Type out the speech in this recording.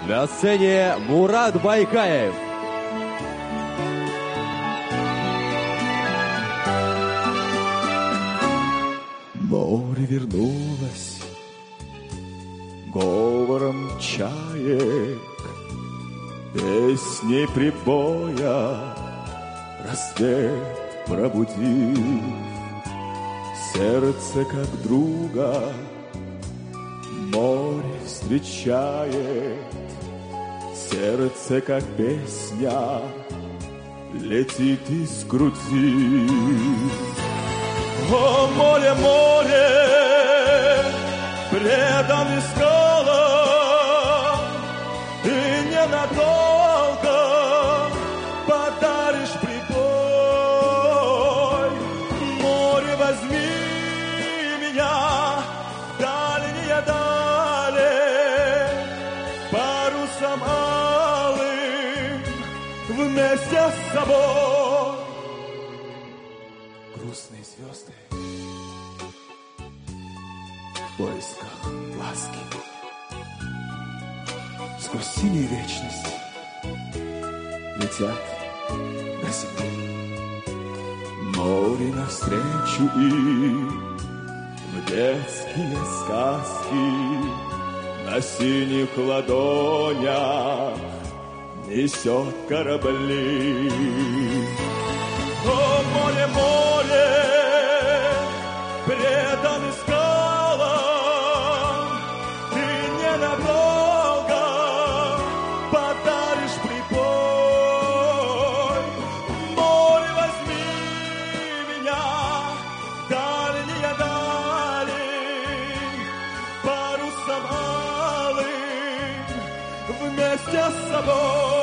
На сцене Мурат Байкаев. Море вернулось говором чаек, песней прибоя рассвет пробудив. Сердце как друга море встречает, сердце как песня летит из груди. О, море, море, предан скалам, и ненадолго подаришь прибой. Море, возьми меня в дальние дали, парусом алым вместе с собой. Грустные звезды в поисках ласки сквозь синюю вечность летят на землю. Море навстречу им в детские сказки на синих ладонях несет корабли. О, море, море, предан скалам, ты ненадолго подаришь прибой. Море, возьми меня в дальние дали, парусом алым вместе с собой.